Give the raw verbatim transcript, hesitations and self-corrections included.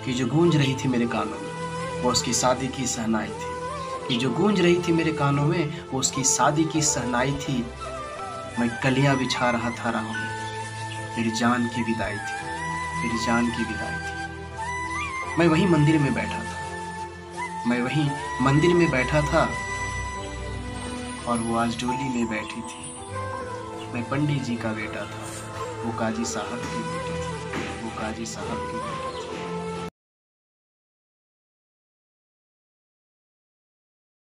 कि जो गूंज रही थी मेरे कानों में वो उसकी शादी की सहनाई थी, कि जो गूंज रही थी मेरे कानों में वो उसकी शादी की सहनाई थी। मैं कलियां बिछा रहा था राहों में, मेरी जान की विदाई थी, मेरी जान की विदाई थी। मैं वहीं मंदिर में बैठा था, मैं वहीं मंदिर में बैठा था और वो आज डोली में बैठी थी। मैं पंडित जी का बेटा था, वो काजी साहब की बेटी थी, वो काजी साहब की बेटी।